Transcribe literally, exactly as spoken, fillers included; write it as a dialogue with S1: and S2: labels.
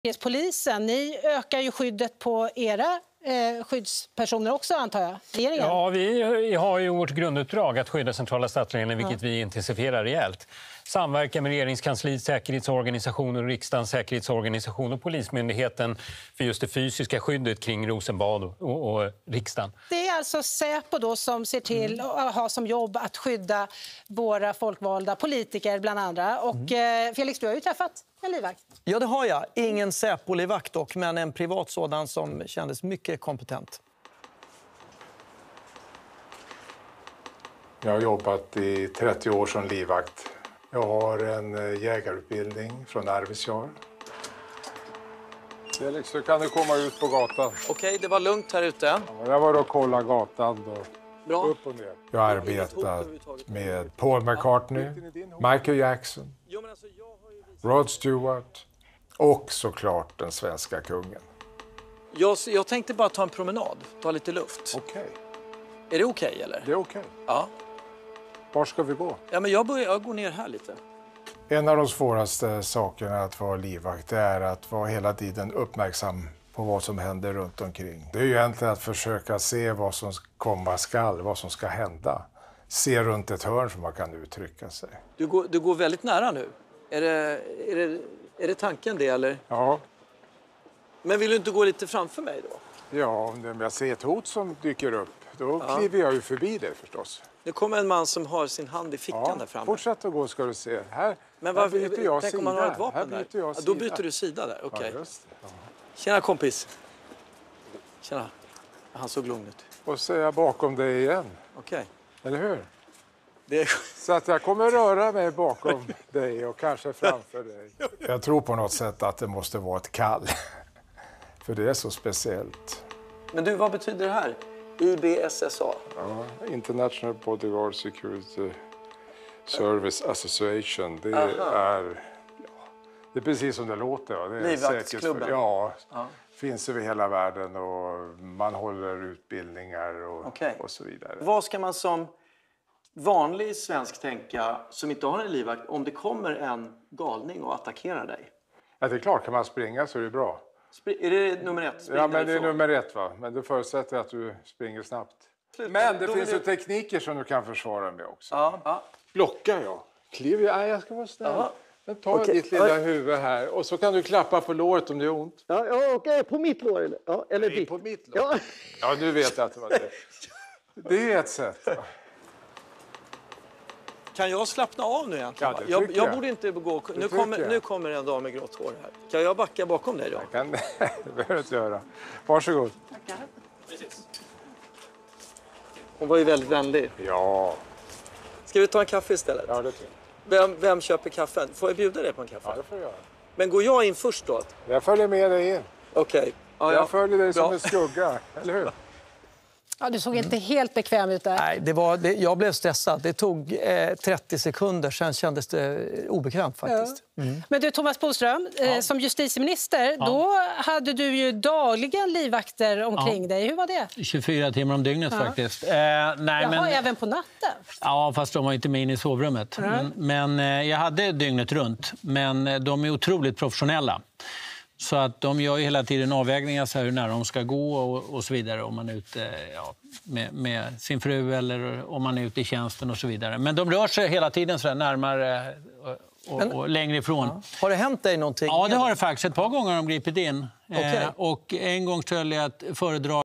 S1: Polisen, ni ökar ju skyddet på era eh, skyddspersoner också, antar jag, regeringen?
S2: Ja, vi har ju vårt grunduppdrag att skydda centrala stadsledningen, vilket ja. vi intensifierar rejält. Samverka med regeringskansliet, säkerhetsorganisationer, riksdagens säkerhetsorganisation och Polismyndigheten för just det fysiska skyddet kring Rosenbad och, och, och riksdagen. Det
S1: är alltså Säpo då som ser till mm. att ha som jobb att skydda våra folkvalda politiker bland andra. Och mm. eh, Felix, du har ju träffat en livvakt.
S3: Ja, det har jag. Ingen Säpo-livvakt dock, men en privat sådan som kändes mycket kompetent.
S4: Jag har jobbat i trettio år som livvakt. Jag har en jägarutbildning från Arvidsjaur. Felix, så kan du komma ut på gatan.
S3: Okej, det var lugnt här ute.
S4: Ja, jag var och kollade gatan då.
S3: Bra.
S4: Upp och ner. Jag har arbetat med Paul McCartney, Michael Jackson, Rod Stewart och såklart den svenska kungen.
S3: Jag, jag tänkte bara ta en promenad, ta lite luft.
S4: Okej. Okay.
S3: Är det okej okay, eller?
S4: Det är okej. Okay.
S3: Ja.
S4: Var ska vi gå?
S3: Ja, men jag, börjar, jag går ner här lite.
S4: En av de svåraste sakerna att vara livvakt är att vara hela tiden uppmärksam på vad som händer runt omkring. Det är ju egentligen att försöka se vad som komma skall, vad som ska hända. Se runt ett hörn som man kan uttrycka sig.
S3: Du går, du går väldigt nära nu. Är det, är, det, är det tanken det eller?
S4: Ja.
S3: Men vill du inte gå lite framför mig då?
S4: Ja, om jag ser ett hot som dyker upp, då ja. kliver jag ju förbi det förstås.
S3: Det kommer en man som har sin hand i fickan
S4: ja,
S3: där framme.
S4: Fortsätt att gå ska du se. Här,
S3: Men var,
S4: här byter jag
S3: tänk
S4: sida.
S3: Om man har ett vapen
S4: här byter jag
S3: där.
S4: sida.
S3: Ja, då byter du sida där, okej. Okay.
S4: Ja, just det. Ja.
S3: Tjena kompis. Tjena. Han såg lugn ut.
S4: Och så är jag bakom dig igen.
S3: Okej.
S4: Okay. Eller hur?
S3: Det är...
S4: Så att jag kommer röra mig bakom dig och kanske framför dig. Jag tror på något sätt att det måste vara ett kall. För det är så speciellt.
S3: Men du, vad betyder det här? I B S S A?
S4: Ja, International Bodyguard Security Service Association. Det
S3: Aha.
S4: är, ja, det är precis som det låter. Ja. Det är
S3: Livvaktsklubben?
S4: Ja,
S3: ja,
S4: finns över hela världen och man håller utbildningar och,
S3: okay.
S4: och så vidare.
S3: Vad ska man som vanlig svensk tänka som inte har en livvakt om det kommer en galning och attackerar dig?
S4: Ja, det är klart, kan man springa så är det bra.
S3: Är det nummer ett?
S4: Ja, men det är nummer ett va. Men det förutsätter att du springer snabbt. Men det Då finns ju det... tekniker som du kan försvara med också.
S3: Ja. Ja.
S4: Blockar jag. Kliver jag? Nej, jag ska vara snäll.
S3: Ja.
S4: Men ta
S3: okay.
S4: ditt lilla huvud här. Och så kan du klappa på låret om det är ont.
S3: Ja, ja okej. Okay. På mitt lår eller? Ja, eller
S4: Nej,
S3: ditt.
S4: på mitt lår.
S3: Ja.
S4: ja, nu vet jag att det var det. Det är ett sätt. Kan jag slappna av nu egentligen? Ja, jag, jag, jag borde inte gå... Nu kommer, nu kommer en dam med grått hår här. Kan jag backa bakom dig då? Jag kan, det behöver du inte göra. Varsågod.
S3: Tackar. Precis. Hon var ju väldigt vänlig.
S4: Ja.
S3: Ska vi ta en kaffe istället?
S4: Ja, det tycker jag.
S3: Vem, vem köper kaffen? Får jag bjuda dig på en kaffe?
S4: Ja, det får jag göra.
S3: Men går jag in först då?
S4: Jag följer med dig in.
S3: Okej. Okay. Ja,
S4: jag
S3: ja.
S4: följer dig som Bra. en skugga, eller hur?
S1: Ja, du såg inte helt bekväm ut där.
S3: Nej, det var, det, jag blev stressad. Det tog eh, trettio sekunder, sen kändes det obekvämt faktiskt.
S1: Ja. Mm. Men du, Thomas Bodström, ja. eh, som justitieminister, ja. då hade du ju dagligen livvakter omkring ja. dig. Hur var det?
S5: tjugofyra timmar om dygnet ja. faktiskt. Eh, nej,
S1: Jaha,
S5: men,
S1: även på natten?
S5: Ja, fast de var inte med in i sovrummet. Mm. Men, men eh, jag hade dygnet runt. Men de är otroligt professionella. Så att de gör ju hela tiden avvägningar så här hur nära de ska gå och, och så vidare. Om man är ute ja, med, med sin fru eller om man är ute i tjänsten och så vidare. Men de rör sig hela tiden så här närmare och, Men, och längre ifrån.
S3: Ja. Har det hänt dig någonting?
S5: Ja, det har det faktiskt. Ett par gånger har de gripit in.
S3: Okay.
S5: Eh, och en gång höll jag ett föredrag